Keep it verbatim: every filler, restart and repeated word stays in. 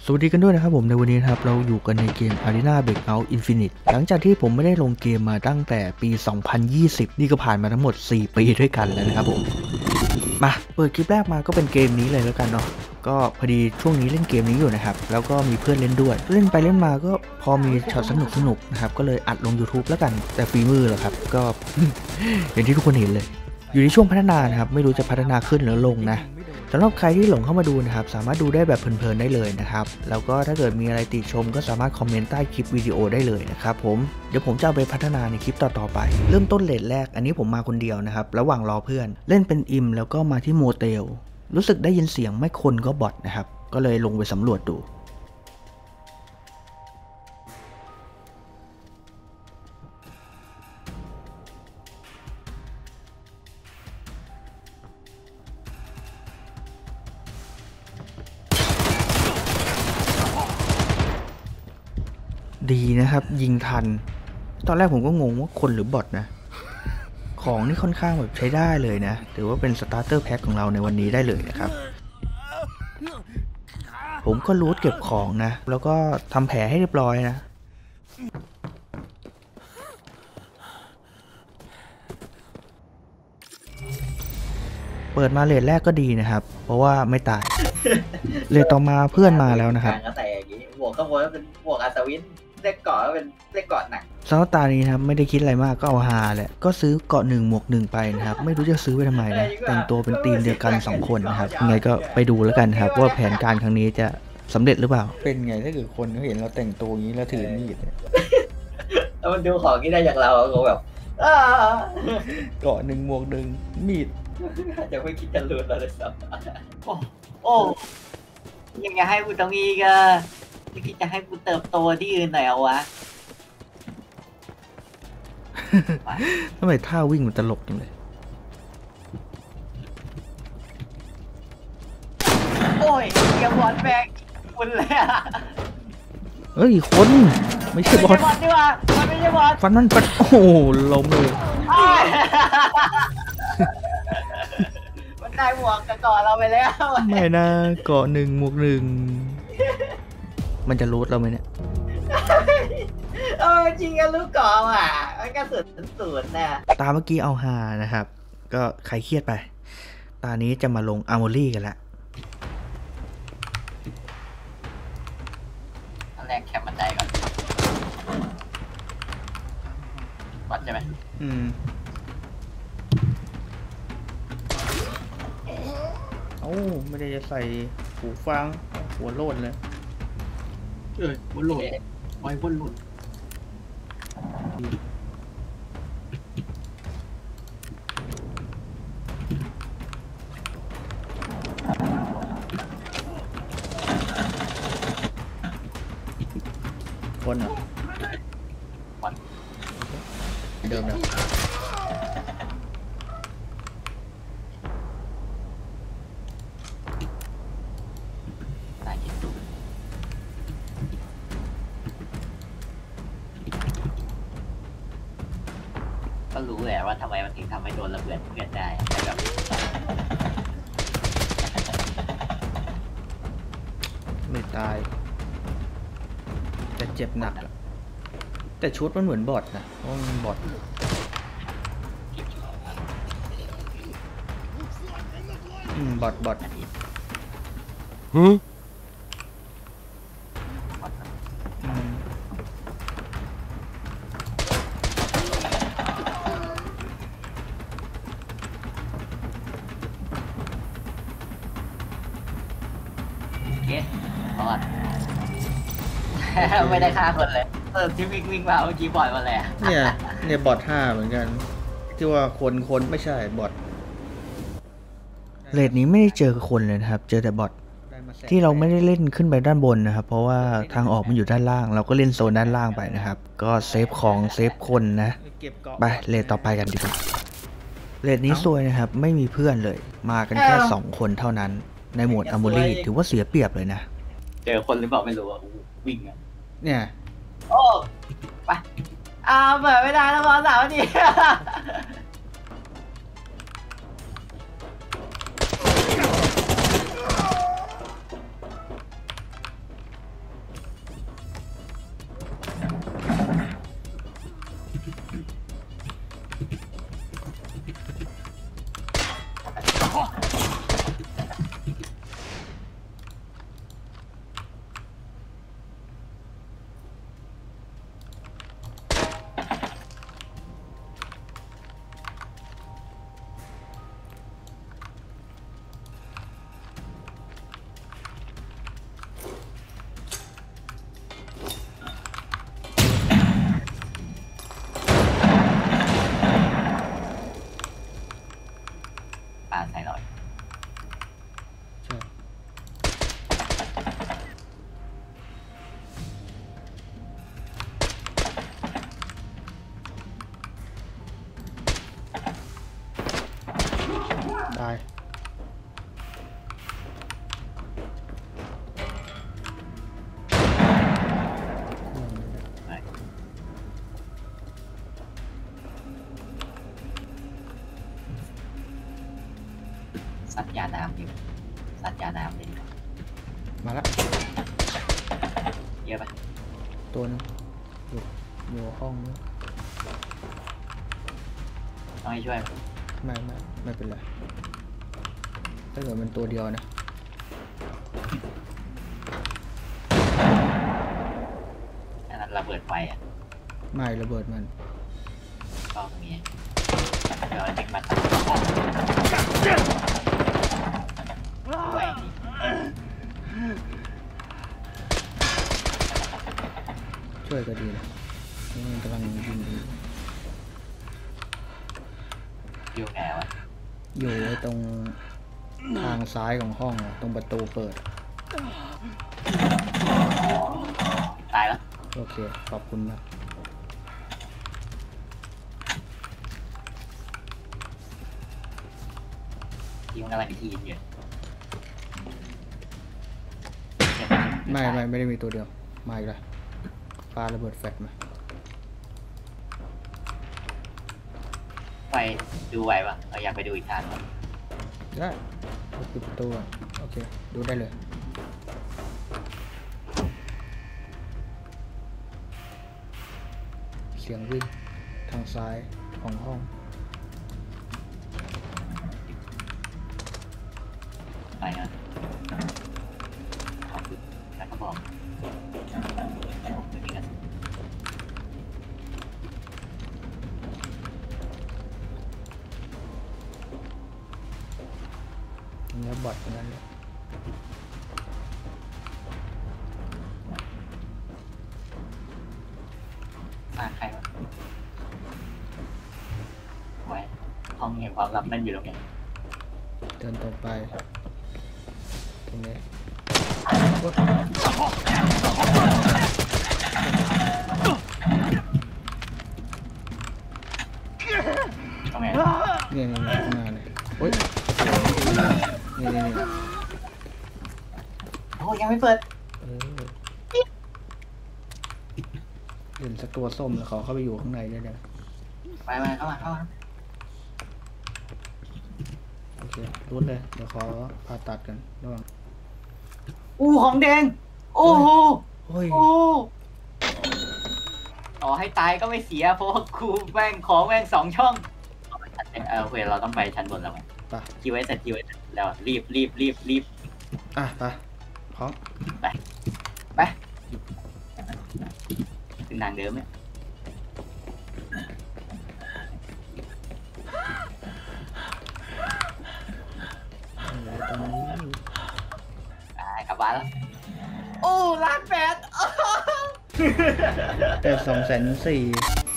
สวัสดีกันด้วยนะครับผมในวันนี้นะครับเราอยู่กันในเกม Arena Breakout Infinite หลังจากที่ผมไม่ได้ลงเกมมาตั้งแต่ปี สองพันยี่สิบ นี่ก็ผ่านมาทั้งหมด สี่ ปีด้วยกันแล้วนะครับผมมาเปิดคลิปแรกมาก็เป็นเกมนี้เลยแล้วกันเนาะก็พอดีช่วงนี้เล่นเกมนี้อยู่นะครับแล้วก็มีเพื่อนเล่นด้วยเล่นไปเล่นมาก็พอมีช็อตสนุกสนุกนะครับก็เลยอัดลง YouTube แล้วกันแต่ฝีมือเหรอครับก็ อย่างที่ทุกคนเห็นเลยอยู่ในช่วงพัฒนานะครับไม่รู้จะพัฒนาขึ้นหรือลงนะสำหรับใครที่หลงเข้ามาดูนะครับสามารถดูได้แบบเพลินๆได้เลยนะครับแล้วก็ถ้าเกิดมีอะไรติชมก็สามารถคอมเมนต์ใต้คลิปวิดีโอได้เลยนะครับผมเดี๋ยวผมจะเอาไปพัฒนาในคลิปต่อๆไปเริ่มต้นเลทแรกอันนี้ผมมาคนเดียวนะครับระหว่างรอเพื่อนเล่นเป็นอิมแล้วก็มาที่โมเตลรู้สึกได้ยินเสียงไม่คนก็บอทนะครับก็เลยลงไปสำรวจดูดีนะครับยิงทันตอนแรกผมก็งงว่าคนหรือบอทนะของนี่ค่อนข้างแบบใช้ได้เลยนะถือว่าเป็นสตาร์เตอร์แพ็คของเราในวันนี้ได้เลยนะครับผมก็รูทเก็บของนะแล้วก็ทำแผลให้เรียบร้อยนะเปิดมาเลทแรกก็ดีนะครับเพราะว่าไม่ตายเลทต่อมาเพื่อนมาแล้วนะครับก็ใส่อย่างนี้บวกข้างบนก็เป็นบวกอัศวินเล็กเกาะก็เป็นเล็กเกาะหนักสำหรับตานี้นะครับไม่ได้คิดอะไรมากก็เอาฮาแหละก็ซื้อเกาะหนึ่งหมวกหนึ่งไปนะครับไม่รู้จะซื้อไปทำไมนะแต่งตัวเป็นทีมเดียวกันสองคนนะครับยังไงก็ไปดูแล้วกันครับว่าแผนการครั้งนี้จะสำเร็จหรือเปล่าเป็นไงถ้าเกิดคนเขาเห็นเราแต่งตัวอย่างนี้แล้วถือมีดแล้วมันดูของที่ได้จากเราก็แบบเกาะหนึ่งหมวกหนึ่งมีดจะไม่คิดจะลืมเราเลยสักโอ้โอ้ยังจะให้กูตรงนี้ก็ไม่คิดจะให้กูเติบโตที่อื่นหน่อยเอาวะทำไมท่าวิ่งมันตลกจังเลยโอ้ยเกียร์บอลแบกคุณเลยอะเฮ้ยคนไม่ใช่บอลดีกว่ามันไม่ใช่บอลฟันมันฟันโอ้โหล้มเลยมันได้หมวกกับเกาะเราไปแล้วไม่นะเกาะหนึ่งหมวกหนึ่งมันจะรูทเราไหมเนี่ยเออจริงกันลูกกอล์ฟอ่ะมันก็สุดสุดนะตาเมื่อกี้เอาฮานะครับก็ใครเครียดไปตานี้จะมาลงอาร์โมรี่กันละอันแรกแคปมันได้ก่อนวัดใช่ไหมอืมโอ้ไม่ได้จะใส่หูฟังหัวโลดเลยเออหัวโลดไว้หัวโลดคนอ่ะเดิมนะก็รู้แหละว่าทำไมมันถึงทำให้โดนระเบิดเพื่อนได้แต่แบบไม่ตายแต่เจ็บหนักอะแต่ชุดมันเหมือนบอทนะเพราะมันบอทอืมบอทบอทฮึเอ๊ะบอทไม่ได้ฆ่าคนเลยเออที่วิ่งวิ่งมาเมื่อกี้บอทมาแล้วเนี่ยเนี่ยบอทห้าเหมือนกันที่ว่าคนคนไม่ใช่บอทเลทนี้ไม่ได้เจอคนเลยนะครับเจอแต่บอทที่เราไม่ได้เล่นขึ้นไปด้านบนนะครับเพราะว่าทางออกมันอยู่ด้านล่างเราก็เล่นโซนด้านล่างไปนะครับก็เซฟของเซฟคนนะไปเลทต่อไปกันดีกว่าเลทนี้ซวยนะครับไม่มีเพื่อนเลยมากันแค่สองคนเท่านั้นในโหมดอาร์โมรี่ถือว่าเสียเปรียบเลยนะเจอคนหรือเปล่าไม่รู้อ่ะวิ่งอ่ะเนี่ยโอ้ไปอ่าเปิดไม่ได้แล้วบอลสามนาทีอยู่สัตว์ยาน้ำเลยมาละเยอะปะตัวนึงอยู่อยู่ห้องนี้ต้องให้ช่วยไม่ไม่ไม่เป็นไรถ้าเกิดมันตัวเดียวนะอันนั้นระเบิดไฟอ่ะไม่ระเบิดมันก็มีเดี๋ยวเด็กมาตัดด้วยช่วยก็ดีนะนี่มันกำลังยิงอยู่อยู่ไงวะอยู่ไอ้ตรงทางซ้ายของห้องอะตรงประตูเปิดตายแล้วโอเคขอบคุณมากทีมกำลังทีมอยู่ไม่ไม่ไม่ได้มีตัวเดียวมาอีกแล้วปาระเบิดแฟลชมาไฟดูไหวปะเราอยากไปดูอีกทางนึงได้ปิดประตูก่อนโอเคดูได้เลยเสียงวิ่งทางซ้ายของห้องไปนะขอบคุณแล้วก็บอกผมจะมีกันเนื้อบอดนั่นเลยมาใครวะไว้ห้องแห่งความลับนั่นอยู่ตรงไหนเดินตรงไปตรงนี้ตรงไหนนี่นี่นี่ข้างหน้าเลยโอ๊ยนี่นี่นี่โอ้ยังไม่เปิดเออเห็นสักตัวส้มแล้วเขาเข้าไปอยู่ข้างในได้เลยไปไปเข้ามาเข้ามาโอเครุ้นเลยเดี๋ยวขอผ่าตัดกันระหว่างอู้ของแดงโอ้โหเฮ้ยโอ้ต่อให้ตายก็ไม่เสียเพราะว่าครูแม่งของแม่งสองช่องเออโอเคเราต้องไปชั้นบนแล้วไหมไปคิวไว้เสร็จคิวไว้เสร็จแล้วรีบรีบรีบรีบอ่ะไปพร้อมไปไปถึงทางเดิมเนี่ยอะไรตรงนี้ไปกลับบ้านแล้วโอ้ล้านแปดแต่สองแสนสี่